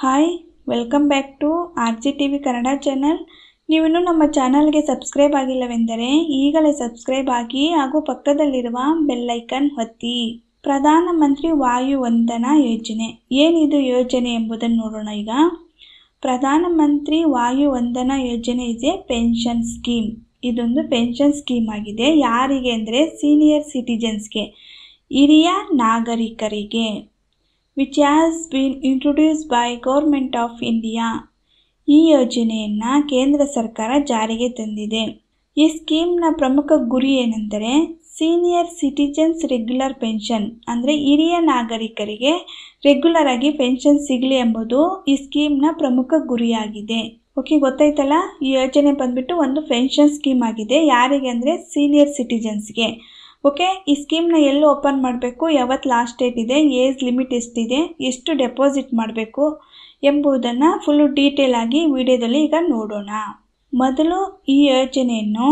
Hi welcome back to RGTV Kannada channel. ನೀವಿನ್ನೂ ನಮ್ಮ ಚಾನಲ್ಗೆ ಸಬ್ಸ್ಕ್ರೈಬ್ ಆಗಿಲ್ಲವೆಂದರೆ ಈಗಲೇ ಸಬ್ಸ್ಕ್ರೈಬ್ ಆಗಿ ಹಾಗೂ ಪಕ್ಕದಲ್ಲಿರುವ ಬೆಲ್ ಐಕನ್ ಒತ್ತಿ. ಪ್ರಧಾನಮಂತ್ರಿ ವಾಯು ವಂದನಾ ಯೋಜನೆ ಏನಿದು ಯೋಜನೆ ಎಂಬುದನ್ನು ನೋಡೋಣ. ಈಗ ಪ್ರಧಾನಮಂತ್ರಿ ವಾಯು ವಂದನಾ ಯೋಜನೆ ಇಸ್ ಎ ಪೆನ್ಷನ್ ಸ್ಕೀಮ್. ಇದೊಂದು ಪೆನ್ಷನ್ ಸ್ಕೀಮ್ ಆಗಿದೆ. ಯಾರಿಗೆ ಅಂದರೆ ಸೀನಿಯರ್ ಸಿಟಿಜನ್ಸ್ಗೆ, ಹಿರಿಯ ನಾಗರಿಕರಿಗೆ, which has been introduced by government of India. ಈ ಯೋಜನೆಯನ್ನು ಕೇಂದ್ರ ಸರ್ಕಾರ ಜಾರಿಗೆ ತಂದಿದೆ. ಈ ಸ್ಕೀಮ್ನ ಪ್ರಮುಖ ಗುರಿ ಏನೆಂದರೆ ಸೀನಿಯರ್ ಸಿಟಿಜನ್ಸ್ ರೆಗ್ಯುಲರ್ ಪೆನ್ಷನ್, ಅಂದರೆ ಹಿರಿಯ ನಾಗರಿಕರಿಗೆ ರೆಗ್ಯುಲರ್ ಆಗಿ ಪೆನ್ಷನ್ ಸಿಗಲಿ ಎಂಬುದು ಈ ಸ್ಕೀಮ್ನ ಪ್ರಮುಖ ಗುರಿಯಾಗಿದೆ. ಓಕೆ, ಗೊತ್ತಾಯ್ತಲ್ಲ. ಈ ಯೋಜನೆ ಬಂದ್ಬಿಟ್ಟು ಒಂದು ಪೆನ್ಷನ್ ಸ್ಕೀಮ್ ಆಗಿದೆ. ಯಾರಿಗೆ ಅಂದರೆ ಸೀನಿಯರ್ ಸಿಟಿಜನ್ಸ್ಗೆ. ಓಕೆ, ಈ ಸ್ಕೀಮ್ನ ಎಲ್ಲಿ ಓಪನ್ ಮಾಡಬೇಕು, ಯಾವತ್ತು ಲಾಸ್ಟ್ ಡೇಟ್ ಇದೆ, ಏಜ್ ಲಿಮಿಟ್ ಎಷ್ಟಿದೆ, ಎಷ್ಟು ಡೆಪಾಸಿಟ್ ಮಾಡಬೇಕು ಎಂಬುದನ್ನು ಫುಲ್ಲು ಡೀಟೇಲ್ ಆಗಿ ವಿಡಿಯೋದಲ್ಲಿ ಈಗ ನೋಡೋಣ. ಮೊದಲು ಈ ಯೋಜನೆಯನ್ನು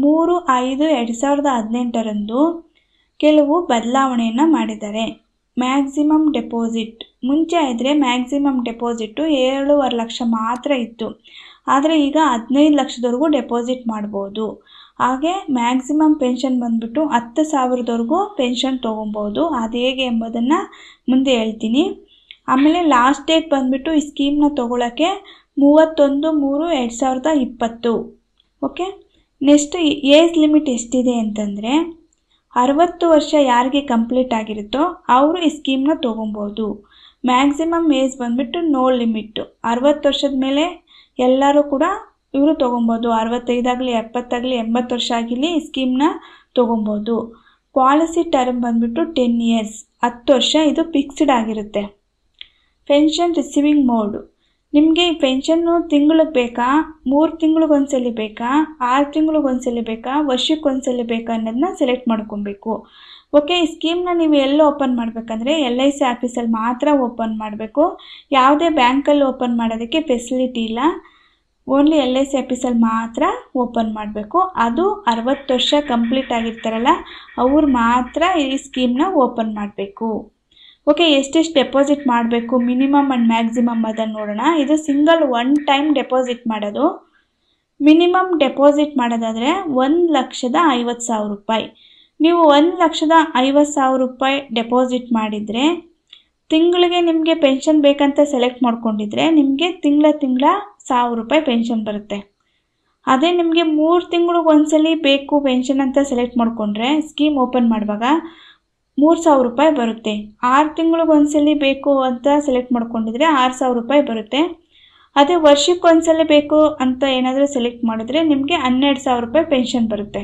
3/5/2018 ಕೆಲವು ಬದಲಾವಣೆಯನ್ನು ಮಾಡಿದ್ದಾರೆ. ಮ್ಯಾಕ್ಸಿಮಮ್ ಡೆಪಾಸಿಟ್ ಮುಂಚೆ ಇದ್ದರೆ ಮ್ಯಾಕ್ಸಿಮಮ್ ಡೆಪಾಸಿಟ್ಟು 7.5 ಲಕ್ಷ ಮಾತ್ರ ಇತ್ತು. ಆದರೆ ಈಗ 15 ಲಕ್ಷದವರೆಗೂ ಡೆಪಾಸಿಟ್ ಮಾಡ್ಬೋದು. ಹಾಗೆ ಮ್ಯಾಕ್ಸಿಮಮ್ ಪೆನ್ಷನ್ ಬಂದ್ಬಿಟ್ಟು 10,000ದವರೆಗೂ ಪೆನ್ಷನ್ ತೊಗೊಬೋದು. ಅದು ಹೇಗೆ ಎಂಬುದನ್ನು ಮುಂದೆ ಹೇಳ್ತೀನಿ. ಆಮೇಲೆ ಲಾಸ್ಟ್ ಡೇಟ್ ಬಂದ್ಬಿಟ್ಟು ಈ ಸ್ಕೀಮ್ನ ತೊಗೊಳಕ್ಕೆ 31/3/2020. ಓಕೆ, ನೆಕ್ಸ್ಟ್ ಏಜ್ ಲಿಮಿಟ್ ಎಷ್ಟಿದೆ ಅಂತಂದರೆ 60 ವರ್ಷ ಯಾರಿಗೆ ಕಂಪ್ಲೀಟ್ ಆಗಿರುತ್ತೋ ಅವರು ಈ ಸ್ಕೀಮ್ನ ತೊಗೊಬೋದು. ಮ್ಯಾಕ್ಸಿಮಮ್ ಏಜ್ ಬಂದ್ಬಿಟ್ಟು ನೋ ಲಿಮಿಟ್ಟು. 60 ವರ್ಷದ ಮೇಲೆ ಎಲ್ಲರೂ ಕೂಡ ಇವರು ತೊಗೊಬೋದು. 65 ಆಗಲಿ 70 ಆಗಲಿ 80 ವರ್ಷ ಆಗಿರಲಿ ಈ ಸ್ಕೀಮ್ನ ತೊಗೊಬೋದು. ಪಾಲಿಸಿ ಟರ್ಮ್ ಬಂದ್ಬಿಟ್ಟು 10 ಇಯರ್ಸ್, 10 ವರ್ಷ ಇದು ಫಿಕ್ಸ್ಡ್ ಆಗಿರುತ್ತೆ. ಪೆನ್ಷನ್ ರಿಸೀವಿಂಗ್ ಮೋಡ್, ನಿಮಗೆ ಈ ಪೆನ್ಷನ್ನು ತಿಂಗಳಿಗೆ ಬೇಕಾ, 3 ತಿಂಗಳಿಗೊಂದ್ಸಲಿ ಬೇಕಾ, 6 ತಿಂಗಳಿಗೊಂದ್ಸಲಿ ಬೇಕಾ, ವರ್ಷಕ್ಕೊಂದ್ಸಲಿ ಬೇಕಾ ಅನ್ನೋದನ್ನ ಸೆಲೆಕ್ಟ್ ಮಾಡ್ಕೊಬೇಕು. ಓಕೆ, ಈ ಸ್ಕೀಮ್ನ ನೀವು ಎಲ್ಲ ಓಪನ್ ಮಾಡಬೇಕಂದ್ರೆ LIC ಆಫೀಸಲ್ಲಿ ಮಾತ್ರ ಓಪನ್ ಮಾಡಬೇಕು. ಯಾವುದೇ ಬ್ಯಾಂಕಲ್ಲಿ ಓಪನ್ ಮಾಡೋದಕ್ಕೆ ಫೆಸಿಲಿಟಿ ಇಲ್ಲ. ಓನ್ಲಿ LIC ಆಫೀಸಲ್ಲಿ ಮಾತ್ರ ಓಪನ್ ಮಾಡಬೇಕು. ಅದು 60 ವರ್ಷ ಕಂಪ್ಲೀಟ್ ಆಗಿರ್ತಾರಲ್ಲ ಅವ್ರು ಮಾತ್ರ ಈ ಸ್ಕೀಮ್ನ ಓಪನ್ ಮಾಡಬೇಕು. ಓಕೆ, ಎಷ್ಟೆಷ್ಟು ಡೆಪಾಸಿಟ್ ಮಾಡಬೇಕು, ಮಿನಿಮಮ್ ಆ್ಯಂಡ್ ಮ್ಯಾಕ್ಸಿಮಮ್ ಅದನ್ನು ನೋಡೋಣ. ಇದು ಸಿಂಗಲ್ ಒನ್ ಟೈಮ್ ಡೆಪಾಸಿಟ್ ಮಾಡೋದು. ಮಿನಿಮಮ್ ಡೆಪಾಸಿಟ್ ಮಾಡೋದಾದರೆ 1,50,000 ರೂಪಾಯಿ. ನೀವು 1,50,000 ರೂಪಾಯಿ ಡೆಪಾಸಿಟ್ ಮಾಡಿದರೆ ತಿಂಗಳಿಗೆ ನಿಮಗೆ ಪೆನ್ಷನ್ ಬೇಕಂತ ಸೆಲೆಕ್ಟ್ ಮಾಡ್ಕೊಂಡಿದ್ರೆ ನಿಮಗೆ ತಿಂಗಳ 1,000 ರೂಪಾಯಿ ಪೆನ್ಷನ್ ಬರುತ್ತೆ. ಅದೇ ನಿಮಗೆ 3 ತಿಂಗಳಿಗೊಂದ್ಸಲಿ ಬೇಕು ಪೆನ್ಷನ್ ಅಂತ ಸೆಲೆಕ್ಟ್ ಮಾಡಿಕೊಂಡ್ರೆ ಸ್ಕೀಮ್ ಓಪನ್ ಮಾಡುವಾಗ 3,000 ರೂಪಾಯಿ ಬರುತ್ತೆ. 6 ತಿಂಗಳಿಗೊಂದ್ಸಲಿ ಬೇಕು ಅಂತ ಸೆಲೆಕ್ಟ್ ಮಾಡ್ಕೊಂಡಿದ್ರೆ 6,000 ರೂಪಾಯಿ ಬರುತ್ತೆ. ಅದೇ ವರ್ಷಕ್ಕೊಂದ್ಸಲಿ ಬೇಕು ಅಂತ ಏನಾದರೂ ಸೆಲೆಕ್ಟ್ ಮಾಡಿದ್ರೆ ನಿಮಗೆ 12,000 ರೂಪಾಯಿ ಪೆನ್ಷನ್ ಬರುತ್ತೆ.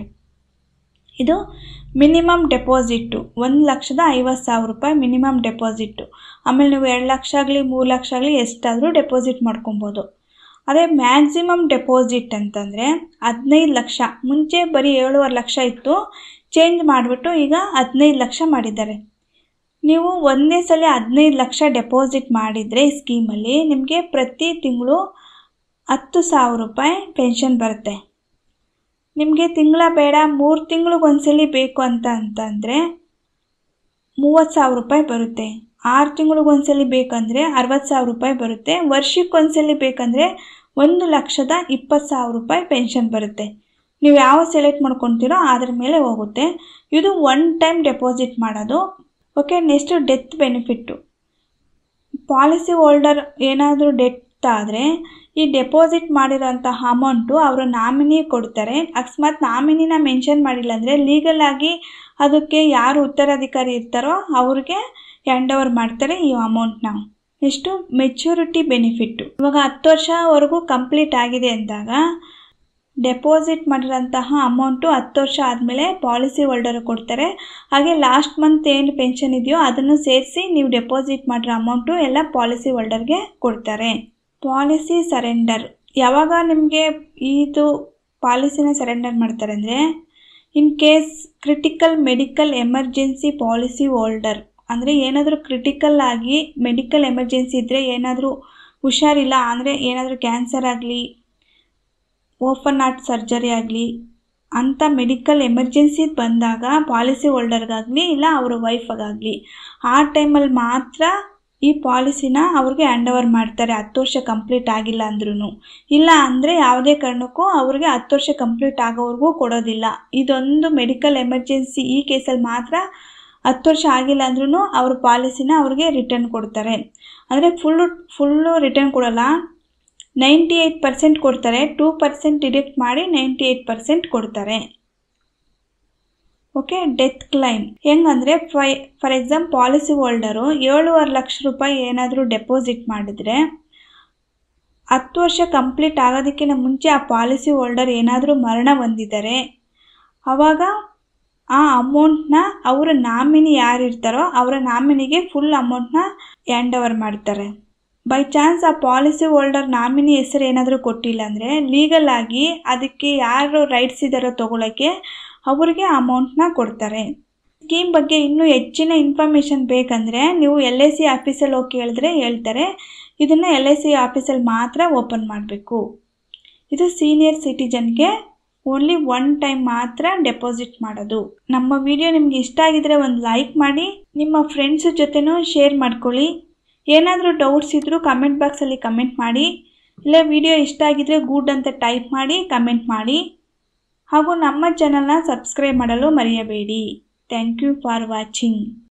ಇದು ಮಿನಿಮಮ್ ಡೆಪಾಸಿಟ್ಟು 1,50,000 ರೂಪಾಯಿ ಮಿನಿಮಮ್ ಡೆಪಾಸಿಟ್ಟು. ಆಮೇಲೆ ನೀವು 2 ಲಕ್ಷ ಆಗಲಿ 3 ಲಕ್ಷ ಆಗಲಿ ಎಷ್ಟಾದರೂ ಡೆಪಾಸಿಟ್ ಮಾಡ್ಕೊಬೋದು. ಅದೇ ಮ್ಯಾಕ್ಸಿಮಮ್ ಡೆಪಾಸಿಟ್ ಅಂತಂದರೆ 15 ಲಕ್ಷ. ಮುಂಚೆ ಬರೀ 7.5 ಲಕ್ಷ ಇತ್ತು, ಚೇಂಜ್ ಮಾಡಿಬಿಟ್ಟು ಈಗ 15 ಲಕ್ಷ ಮಾಡಿದ್ದಾರೆ. ನೀವು ಒಂದೇ ಸಲ 15 ಲಕ್ಷ ಡೆಪಾಸಿಟ್ ಮಾಡಿದರೆ ಈ ಸ್ಕೀಮಲ್ಲಿ ನಿಮಗೆ ಪ್ರತಿ ತಿಂಗಳು 10,000 ರೂಪಾಯಿ ಪೆನ್ಷನ್ ಬರುತ್ತೆ. ನಿಮಗೆ ತಿಂಗಳ ಬೇಡ 3 ತಿಂಗಳಿಗೊಂದ್ಸಲಿ ಬೇಕು ಅಂತಂದರೆ 30,000 ರೂಪಾಯಿ ಬರುತ್ತೆ. 6 ತಿಂಗಳಿಗೊಂದ್ಸಲಿ ಬೇಕಂದರೆ 60,000 ರೂಪಾಯಿ ಬರುತ್ತೆ. ವರ್ಷಕ್ಕೊಂದ್ಸಲಿ ಬೇಕಂದರೆ 1,20,000 ರೂಪಾಯಿ ಪೆನ್ಷನ್ ಬರುತ್ತೆ. ನೀವು ಯಾವ ಸೆಲೆಕ್ಟ್ ಮಾಡ್ಕೊತೀರೋ ಅದ್ರ ಮೇಲೆ ಹೋಗುತ್ತೆ. ಇದು ಒನ್ ಟೈಮ್ ಡೆಪಾಸಿಟ್ ಮಾಡೋದು. Okay, next death benefit. Policy holder ಏನಾದರೂ ಡೆತ್ ಆದರೆ ಈ ಡೆಪಾಸಿಟ್ ಮಾಡಿರೋಂತಹ ಅಮೌಂಟು ಅವರು ನಾಮಿನಿ ಕೊಡ್ತಾರೆ. ಅಕಸ್ಮಾತ್ ನಾಮಿನಿನ ಮೆನ್ಷನ್ ಮಾಡಿಲ್ಲ ಅಂದರೆ ಲೀಗಲ್ ಆಗಿ ಅದಕ್ಕೆ ಯಾರು ಉತ್ತರಾಧಿಕಾರಿ ಇರ್ತಾರೋ ಅವ್ರಿಗೆ ಹ್ಯಾಂಡ್ ಓವರ್ ಮಾಡ್ತಾರೆ ಈ ಅಮೌಂಟ್ನ. Next maturity benefit. ಇವಾಗ 10 ವರ್ಷವರೆಗೂ ಕಂಪ್ಲೀಟ್ ಆಗಿದೆ ಅಂದಾಗ ಡೆಪಾಸಿಟ್ ಮಾಡಿರೋಂತಹ ಅಮೌಂಟು 10 ವರ್ಷ ಆದಮೇಲೆ ಪಾಲಿಸಿ ಹೋಲ್ಡರ್ ಕೊಡ್ತಾರೆ. ಹಾಗೆ ಲಾಸ್ಟ್ ಮಂತ್ ಏನು ಪೆನ್ಷನ್ ಇದೆಯೋ ಅದನ್ನು ಸೇರಿಸಿ ನೀವು ಡೆಪಾಸಿಟ್ ಮಾಡಿರೋ ಅಮೌಂಟು ಎಲ್ಲ ಪಾಲಿಸಿ ಹೋಲ್ಡರ್ಗೆ ಕೊಡ್ತಾರೆ. ಪಾಲಿಸಿ ಸರೆಂಡರ್, ಯಾವಾಗ ನಿಮಗೆ ಇದು ಪಾಲಿಸಿನ ಸರೆಂಡರ್ ಮಾಡ್ತಾರೆ ಅಂದರೆ in case critical medical emergency policy holder, ಅಂದರೆ ಏನಾದರೂ ಕ್ರಿಟಿಕಲ್ ಆಗಿ ಮೆಡಿಕಲ್ ಎಮರ್ಜೆನ್ಸಿ ಇದ್ದರೆ, ಏನಾದರೂ ಹುಷಾರಿಲ್ಲ ಅಂದರೆ ಏನಾದರೂ ಕ್ಯಾನ್ಸರ್ ಆಗಲಿ ಓಪನ್ ಹಾರ್ಟ್ ಸರ್ಜರಿ ಆಗಲಿ ಅಂಥ ಮೆಡಿಕಲ್ ಎಮರ್ಜೆನ್ಸಿ ಬಂದಾಗ ಪಾಲಿಸಿ ಹೋಲ್ಡರ್ಗಾಗಲಿ ಇಲ್ಲ ಅವರ ವೈಫಗಾಗಲಿ ಆ ಟೈಮಲ್ಲಿ ಮಾತ್ರ ಈ ಪಾಲಿಸಿನ ಅವ್ರಿಗೆ ಹ್ಯಾಂಡ್ ಓವರ್ ಮಾಡ್ತಾರೆ 10 ವರ್ಷ ಕಂಪ್ಲೀಟ್ ಆಗಿಲ್ಲ ಅಂದ್ರೂ. ಇಲ್ಲ ಅಂದರೆ ಯಾವುದೇ ಕಾರಣಕ್ಕೂ ಅವ್ರಿಗೆ 10 ವರ್ಷ ಕಂಪ್ಲೀಟ್ ಆಗೋವರೆಗೂ ಕೊಡೋದಿಲ್ಲ. ಇದೊಂದು ಮೆಡಿಕಲ್ ಎಮರ್ಜೆನ್ಸಿ ಈ ಕೇಸಲ್ಲಿ ಮಾತ್ರ 10 ವರ್ಷ ಆಗಿಲ್ಲ ಅಂದ್ರೂ ಅವ್ರ ಪಾಲಿಸಿನ ಅವ್ರಿಗೆ ರಿಟರ್ನ್ ಕೊಡ್ತಾರೆ. ಅಂದರೆ ಫುಲ್ಲು ರಿಟರ್ನ್ ಕೊಡಲ್ಲ, 98% ಕೊಡ್ತಾರೆ. 2% ಡಿಡಕ್ಟ್ ಮಾಡಿ 98% ಕೊಡ್ತಾರೆ. ಓಕೆ. ಡೆತ್ ಕ್ಲೈಮ್ ಹೆಂಗಂದರೆ for example policy holder 7.5 lakh ರೂಪಾಯಿ ಏನಾದರೂ ಡೆಪಾಸಿಟ್ ಮಾಡಿದ್ರೆ 10 ವರ್ಷ ಕಂಪ್ಲೀಟ್ ಆಗೋದಕ್ಕಿಂತ ಮುಂಚೆ ಆ ಪಾಲಿಸಿ ಹೋಲ್ಡರ್ ಏನಾದರೂ ಮರಣ ಹೊಂದಿದ್ದಾರೆ ಆವಾಗ ಆ ಅಮೌಂಟ್ನ ಅವರ ನಾಮಿನಿ ಯಾರಿರ್ತಾರೋ ಅವರ ನಾಮಿನಿಗೆ ಫುಲ್ ಅಮೌಂಟ್ನ ಹ್ಯಾಂಡ್ ಓವರ್ ಮಾಡ್ತಾರೆ. ಬೈ ಚಾನ್ಸ್ ಆ ಪಾಲಿಸಿ ಹೋಲ್ಡರ್ ನಾಮಿನಿ ಹೆಸರು ಏನಾದರೂ ಕೊಟ್ಟಿಲ್ಲ ಅಂದರೆ ಲೀಗಲ್ ಆಗಿ ಅದಕ್ಕೆ ಯಾರು ರೈಟ್ಸ್ ಇದ್ದಾರೋ ತೊಗೊಳಕ್ಕೆ ಅವ್ರಿಗೆ ಅಮೌಂಟ್ನ ಕೊಡ್ತಾರೆ. ಸ್ಕೀಮ್ ಬಗ್ಗೆ ಇನ್ನೂ ಹೆಚ್ಚಿನ ಇನ್ಫಾರ್ಮೇಷನ್ ಬೇಕಂದರೆ ನೀವು LIC ಆಫೀಸಲ್ಲಿ ಹೋಗಿ ಕೇಳಿದ್ರೆ ಹೇಳ್ತಾರೆ. ಇದನ್ನು LIC ಆಫೀಸಲ್ಲಿ ಮಾತ್ರ ಓಪನ್ ಮಾಡಬೇಕು. ಇದು ಸೀನಿಯರ್ ಸಿಟಿಜನ್ಗೆ ಓನ್ಲಿ 1 ಟೈಮ್ ಮಾತ್ರ ಡೆಪಾಸಿಟ್ ಮಾಡೋದು. ನಮ್ಮ ವಿಡಿಯೋ ನಿಮ್ಗೆ ಇಷ್ಟ ಆಗಿದ್ರೆ ಒಂದು ಲೈಕ್ ಮಾಡಿ, ನಿಮ್ಮ ಫ್ರೆಂಡ್ಸ್ ಜೊತೆನೂ ಶೇರ್ ಮಾಡ್ಕೊಳ್ಳಿ. ಏನಾದರೂ ಡೌಟ್ಸ್ ಇದ್ದರೂ ಕಮೆಂಟ್ ಬಾಕ್ಸಲ್ಲಿ ಕಮೆಂಟ್ ಮಾಡಿ, ಇಲ್ಲ ವಿಡಿಯೋ ಇಷ್ಟ ಆಗಿದ್ರೆ ಗುಡ್ ಅಂತ ಟೈಪ್ ಮಾಡಿ ಕಮೆಂಟ್ ಮಾಡಿ. ಹಾಗೂ ನಮ್ಮ ಚಾನಲ್ನ ಸಬ್ಸ್ಕ್ರೈಬ್ ಮಾಡಲು ಮರೆಯಬೇಡಿ. Thank you for watching.